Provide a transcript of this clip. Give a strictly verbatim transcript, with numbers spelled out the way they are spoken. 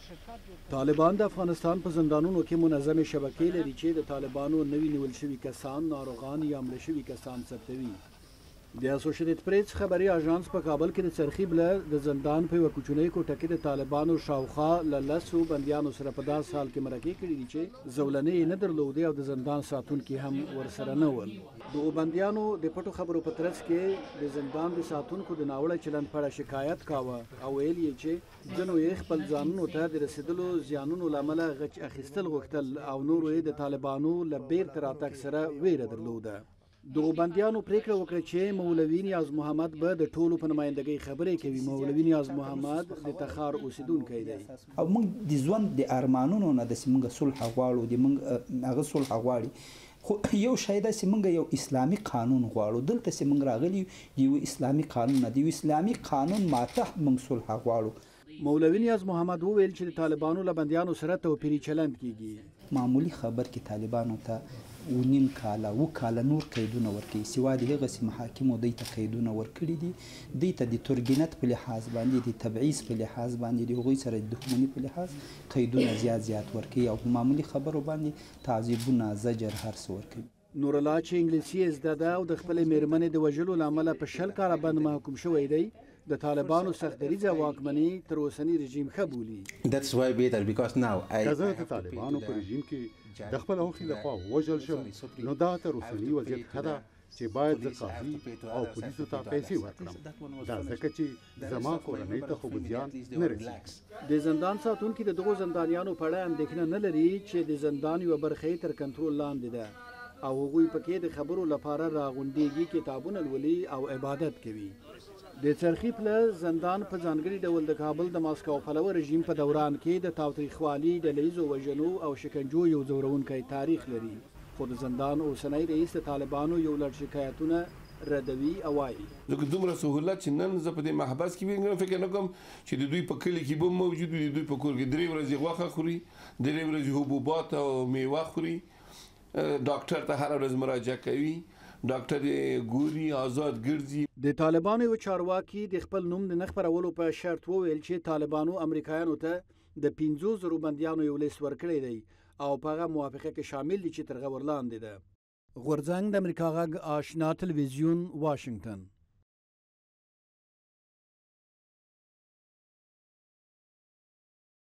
طالبان د افغانستان په زندانونو کې منظمې شبکې لري چې د طالبانو نوي نیول شوي کسان، ناروغان یا مړه شوي کسان ثبتوي. د اسوشیټډ پریس خبري اژانس په کابل کې د څرخي بله د زندان په یوه کوچنۍ کوټه کې د طالبانو شاوخوا له لسو بندیانو سره په داسې حال کې مرکې کړي دي چې زولنې یې نه درلودې او د زندان ساتونکي هم ورسره نه ول. دغو بندیانو د پټو خبرو په ترڅ کې د زندان د ساتونکو د ناوړه چلند په اړه شکایت کاوه او ویل یې چې ځینو یې خپل ځانونو ته د رسېدلو زیانونو له امله غچ اخیستل غوښتل او نورو یې د طالبانو له بیرته راتګ سره ویره درلوده. دغو بندیانو پریکړه وکړه چې مولوي نیاز محمد به د ټولو په نمایندګۍ خبرې کوي. مولوي نیاز محمد د تخار اوسیدونکی دی. او موږ د ژوند د ارمانونو نه داسې موږ صلح غواړو، د موږ هغه صلح غواړي، خو یو شی داسې موږ یو اسلامي قانون غواړو. دلته چې موږ راغلي د یو اسلامي قانون نه، د یو اسلامي قانون ماته موږ صلح غواړو. مولوي نیاز محمد وویل چې د طالبانو له بندیانو سره توپیري چلند کیږي. معمولی خبر کې طالبانو ته و نیم کاله و کاله نور قیدونه ورکوي، سوا د هغسې محاکمو دوی ته قیدونه ورکړي دي. دوی ته د تورګنت په لحاظ باندې، د تبعیض په لحاظ باندې، د هغوی سره د دښمني په لحاظ قیدونه زیات زیات ورکوي او په معمولي خبرو باندې تعذیبونه، زجر، هر څه ورکوي. نورالله چې انګلیسي یې زده ده او د خپلې میرمنې د وژلو له امله په شل کاله بند محکوم شوی دی، د طالبانو سختدریځه واکمني تر اوسني رژیم ښه بولي. که زه د طالبانو په رژیم کې د خپل هوښې لخوا ووژل شم، نو دا تر اوسني وضعیت ښه ده چې باید زه قاضي او پولیسو ته پیسې ورکړم، دا ځکه چې زما کورنۍ ته خو به زیان نه رسي. د زندان ساتونکي د دغو زندانیانو په اړه اندېښنه نه لري چې د زندان یوه برخه یې تر کنټرول لاندې ده او هغوی پکې د خبرو لپاره راغونډېږي، کتابونه لولي او عبادت کوي. د څرخي پله زندان په ځانګړي ډول د کابل د ماسکو پلوه رژیم په دوران کې د تاوتریخوالي، ډلهییزو وژنو او شکنجو یو ځورونکی تاریخ لري. خو د زندان اوسنی رئیس د طالبانو یو لړ شکایتونه ردوي او وایي ځکه دومره سهولت چې نن زه په دې محبس کې وینم، فکر نه کوم چې د دوی په کلي کې به موجود وي، د دوی په کور کې درې ورځې غوښه خوري، درې ورځې حبوبات او میوه خوري، ډاکټر ته هره ورځ مراجعه کوي، ډاکټر یې ګوري، آزاد ګرځي. د طالبانو یو چارواکي د خپل نوم د نه خپرولو په شرط وویل چې طالبانو امریکایانو ته د پنځو زرو بندیانو یو لیست ورکړی دی او په هغه موافقه کې شامل دي چې تر هغه ور لاندې ده. غورځنګ د امریکا غږ آشنا تلویزیون، واشنگټن.